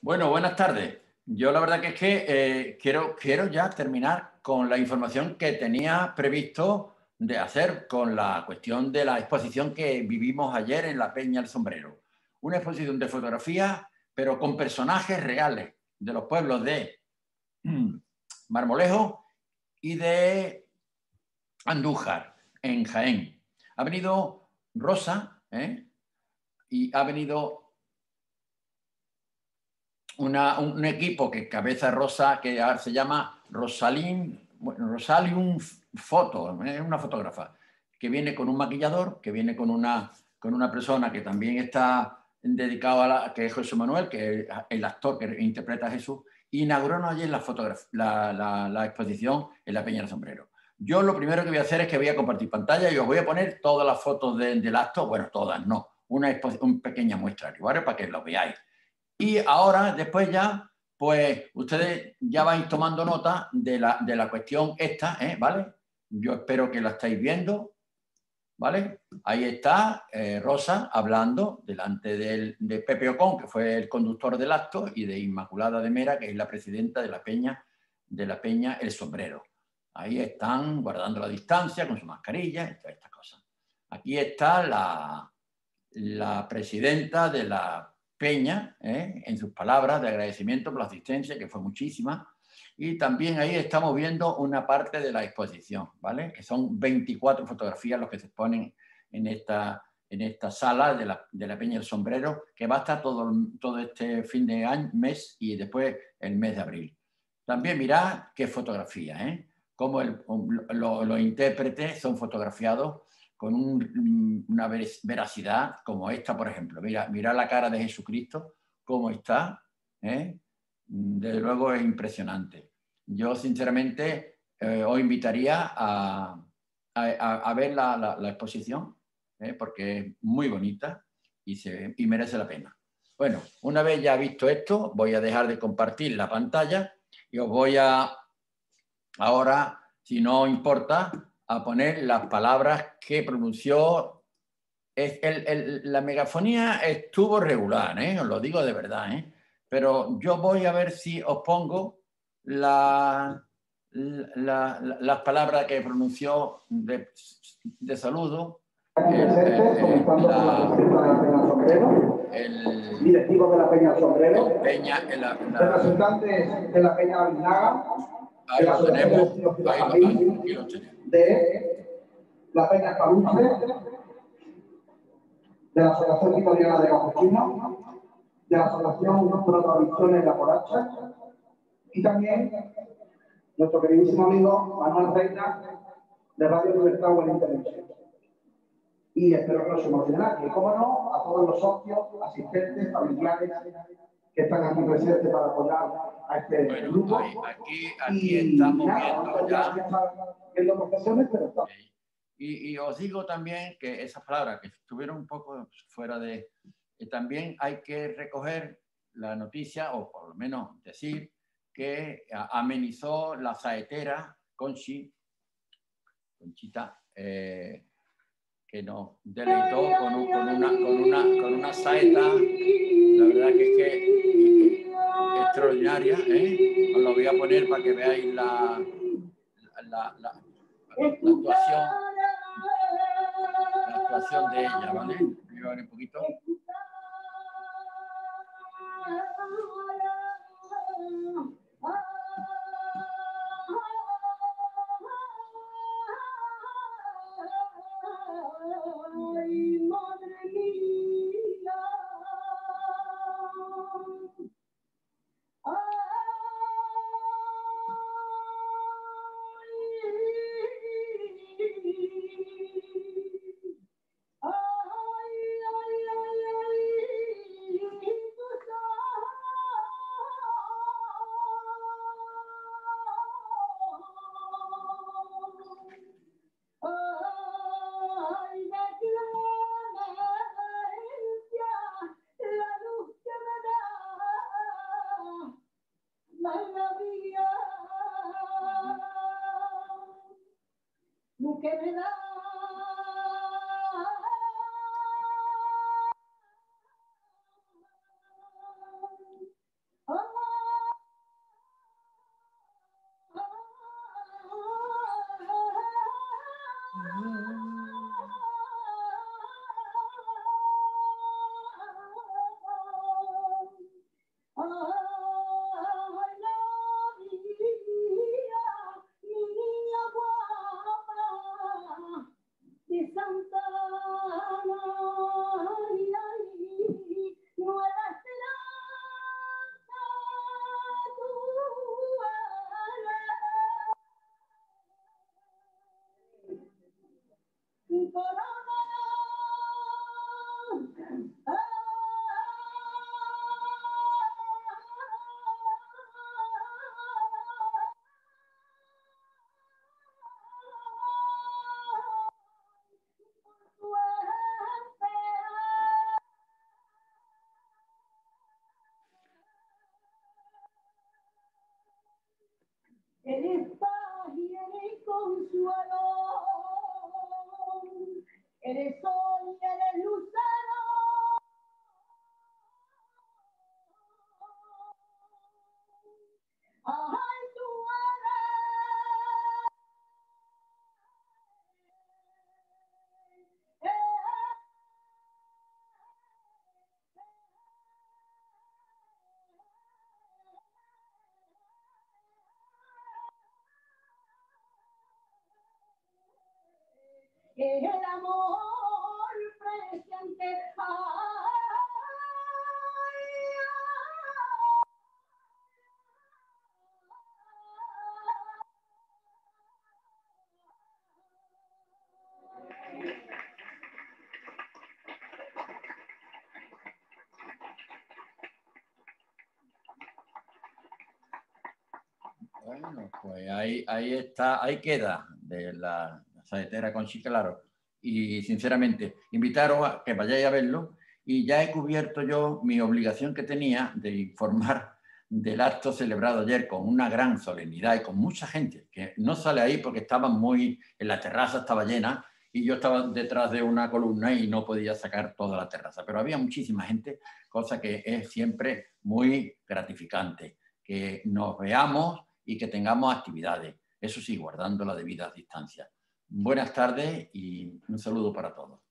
Bueno, buenas tardes. Yo la verdad que es que quiero ya terminar con la información que tenía previsto de hacer con la cuestión de la exposición que vivimos ayer en la Peña del Sombrero. Una exposición de fotografías, pero con personajes reales de los pueblos de Marmolejo y de Andújar, en Jaén. Ha venido Rosa, y ha venido un equipo que cabeza rosa que se llama Rosalium Foto, es una fotógrafa que viene con un maquillador, que viene con una persona que también está dedicado que es José Manuel, que es el actor que interpreta a Jesús, y inauguraron ayer la exposición en la Peña del Sombrero. Yo lo primero que voy a hacer es que voy a compartir pantalla y os voy a poner todas las fotos del acto, bueno, todas no, un pequeño muestrario, ¿vale? Para que lo veáis. Y ahora, después ya, pues ustedes ya vais tomando nota de la cuestión esta, ¿vale? Yo espero que la estáis viendo, ¿vale? Ahí está Rosa hablando delante de Pepe Ocón, que fue el conductor del acto, y de Inmaculada de Mera, que es la presidenta de la Peña El Sombrero. Ahí están guardando la distancia con su mascarilla y todas estas cosas. Aquí está la presidenta de la Peña, en sus palabras de agradecimiento por la asistencia, que fue muchísima. Y también ahí estamos viendo una parte de la exposición, ¿vale? Que son 24 fotografías los que se exponen en esta sala de la Peña del Sombrero, que va a estar todo este fin de año, mes y después el mes de abril. También mirad qué fotografía, cómo los intérpretes son fotografiados con una veracidad como esta, por ejemplo. Mira la cara de Jesucristo, cómo está. Desde luego es impresionante. Yo, sinceramente, os invitaría a ver la exposición, porque es muy bonita y merece la pena. Bueno, una vez ya visto esto, voy a dejar de compartir la pantalla y os voy ahora, si no importa, a poner las palabras que pronunció. La megafonía estuvo regular, os lo digo de verdad, pero yo voy a ver si os pongo las palabras que pronunció de saludo. Comenzando con la presidenta de la Peña Sombrero, directivos de la Peña Sombrero, representantes de la Peña Vinaga, de la Asociación de Vecinos de la Familia, de la Peña Caluche, de la Asociación Italiana de Capuchinos, de la Asociación Protavisiones de la Coracha y también nuestro queridísimo amigo Manuel Reina de Radio Libertad Buena Intervención. Y espero que no se emocionen aquí, como no, a todos los socios, asistentes, familiares que están aquí presentes para apoyar a este grupo. Aquí estamos viendo ya. Viendo profesiones, pero está. Y os digo también que esas palabras que estuvieron un poco fuera de... también hay que recoger la noticia, o por lo menos decir, que amenizó la saetera Conchita, que nos deleitó con una saeta, la verdad que es extraordinaria, os lo voy a poner para que veáis la actuación de ella, ¿vale? Voy a ver un poquito. Eres paz y eres consuelo, eres sol y eres lucero. Ay, tú eres el amor presente. Bueno, pues ahí está, ahí queda de la saetera Conchi Claro. Y sinceramente, invitaros a que vayáis a verlo. Y ya he cubierto yo mi obligación que tenía de informar del acto celebrado ayer con una gran solemnidad y con mucha gente, que no sale ahí porque estaban muy, en la terraza estaba llena y yo estaba detrás de una columna y no podía sacar toda la terraza, pero había muchísima gente, cosa que es siempre muy gratificante, que nos veamos y que tengamos actividades, eso sí, guardando la debida distancia. Buenas tardes y un saludo para todos.